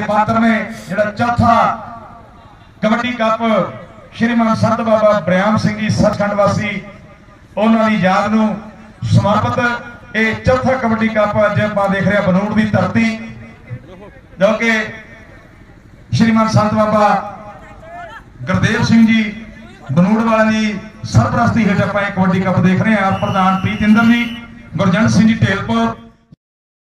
पात्र ने जिहड़ा चौथा कबड्डी कप श्रीमान संत बाबा ब्रह्म सिंह जी सचखंड वासी उन्हां दी याद नूं समर्पित ये चौथा कबड्डी कप अज आपां देख रहे बनूड़ की धरती जो कि श्रीमान संत बाबा गुरदेव सिंह जी बनूड़ वाले की सरपरस्ती हेठ आपां कबड्डी कप देख रहे हैं। प्रधान प्रीत इंदर जी, गुरजंट सिंह जी ढेलपुर,